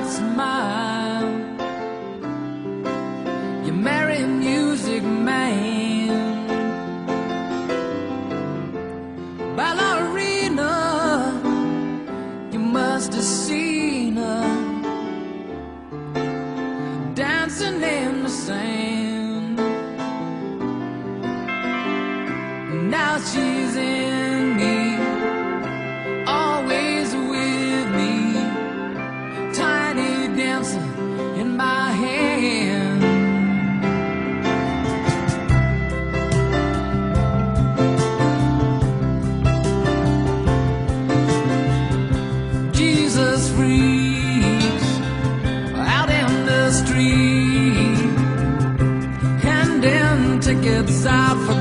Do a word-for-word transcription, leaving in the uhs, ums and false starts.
smile. You marry a music man, ballerina. You must have seen her dancing in the sand. Now she's in me, always with me, tiny dancer in my hand. Jesus freaks out in the street, handing tickets out for